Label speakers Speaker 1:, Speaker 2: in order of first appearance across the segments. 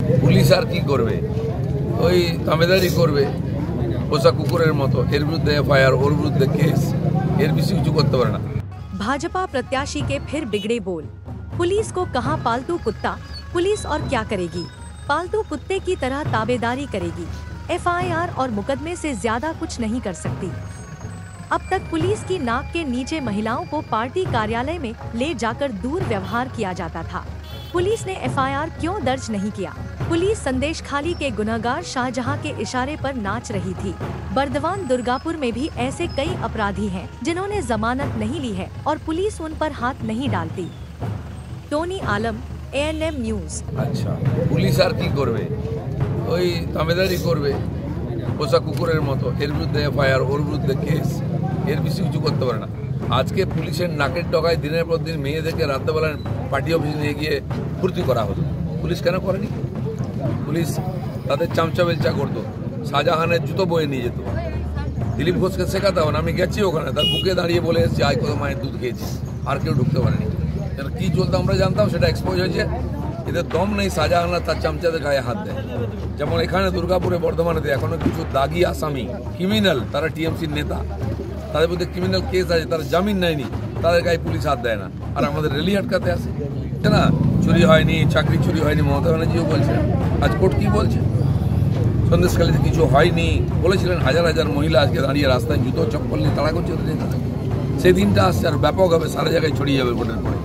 Speaker 1: Police আর কি করবে, ওই তামেদারি করবে পোষা কুকুরের মতো। এর বিরুদ্ধে এফআইআর, ওর বিরুদ্ধে কেস, এর বেশি কিছু করতে পারে না।
Speaker 2: भाजपा प्रत्याशी के फिर बिगड़े बोल। पुलिस को कहां पालतू कुत्ता, पुलिस और क्या करेगी? पालतू कुत्ते की तरह ताबेदारी करेगी। एफआईआर और मुकदमे से ज्यादा कुछ नहीं कर सकती। अब तक पुलिस की नाक के नीचे महिलाओं को पार्टी कार्यालय में ले जाकर दुर्व्यवहार किया जाता था। पुलिस ने एफआईआर क्यों दर्ज नहीं किया? पुलिस संदेश खाली के गुनहगार शाहजहां के इशारे पर नाच रही थी। बर्दवान दुर्गापुर में भी ऐसे कई अपराधी हैं जिन्होंने जमानत नहीं ली है और पुलिस उन पर हाथ नहीं डालती। टोनी आलम, ANM न्यूज।
Speaker 1: अच्छा, पुलिस আর কি করবে, ওই তামেদারি করবে পোষা কুকুরের মতো। এর বিরুদ্ধে এফআইআর, ওর বিরুদ্ধে কেস, এর বেশি কিছু করতে পারে না। আজকে পুলিশের নাকের ডগায় দিনের পর দিন মেয়েদেরকে রাত্রেবেলা পার্টি অফিসে নিয়ে গিয়ে ফুর্তি করা হতো। পুলিশ কেন করেনি? পুলিশ তাদের চামচা বেলচা করতো, শাহজাহানের জুতো বয়ে নিয়ে যেত। দিলীপ ঘোষকে শেখাতে হবে না, আমি গেছি ওখানে, তার বুকে দাঁড়িয়ে বলে এসেছি আয় কত মায়ের দুধ খেয়েছি, আর কেউ ঢুকতে পারেনি। কি চলতো আমরা জানতাম, সেটা এক্সপোজ হয়েছে। এদের দম নেই শাহজাহানরা তার চামচাদের গায়ে হাত দেয়। যেমন এখানে দুর্গাপুরে, বর্ধমানে এখনো কিছু দাগি আসামি, ক্রিমিনাল, তারা টিএমসির নেতা, তাদের মধ্যে ক্রিমিনাল কেস আছে, তারা জামিন নেয়নি, তাদের গায়ে পুলিশ হাত দেয় না। আর আমাদের রেলি আটকাতে আসে না, চুরি হয়নি, চাকরি চুরি হয়নি, মমতা ব্যানার্জিও বলছে। আজ কোর্ট কি বলছে? সন্দেশখালীতে কিছু হয়নি বলেছিলেন, হাজার হাজার মহিলা আজকে দাঁড়িয়ে রাস্তায় জুতো চপ্পল নিয়ে তাড়া করছে ওদের নেতাদের। সেই দিনটা আসছে আর ব্যাপক হবে, সারা জায়গায় ছড়িয়ে যাবে ভোটের পরে।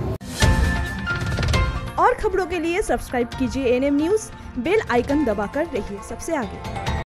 Speaker 3: और खबरों के लिए सब्सक्राइब कीजिए ANM न्यूज, बेल आइकन दबाकर रहिए सबसे आगे।